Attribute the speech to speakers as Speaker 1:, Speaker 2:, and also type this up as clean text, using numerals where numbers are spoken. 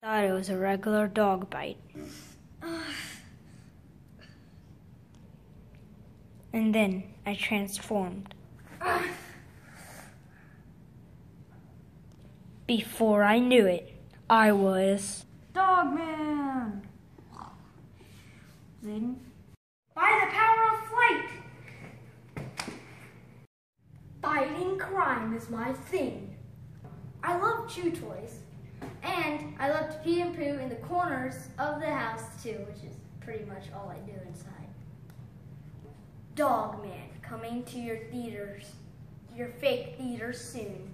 Speaker 1: Thought it was a regular dog bite. And then I transformed. Before I knew it, I was
Speaker 2: Dogman! Zayden?
Speaker 3: By the power of flight! Fighting crime is my thing. I love chew toys. And I love to pee and poo in the corners of the house too, which is pretty much all I do inside. Dogman coming to your theaters, your fake theaters soon.